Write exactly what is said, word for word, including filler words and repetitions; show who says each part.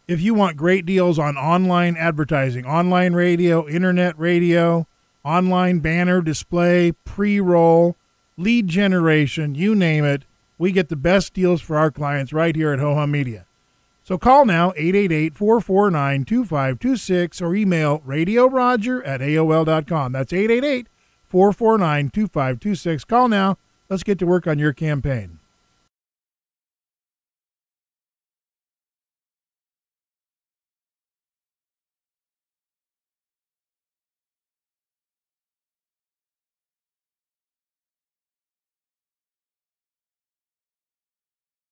Speaker 1: If you want great deals on online advertising, online radio, internet radio, online banner display, pre-roll, lead generation, you name it, we get the best deals for our clients right here at Ho Hum Media. So call now, eight eight eight, four four nine, two five two six, or email radioroger at A O L dot com. That's eight eight eight, four four nine, two five two six. Call now. Let's get to work on your campaign.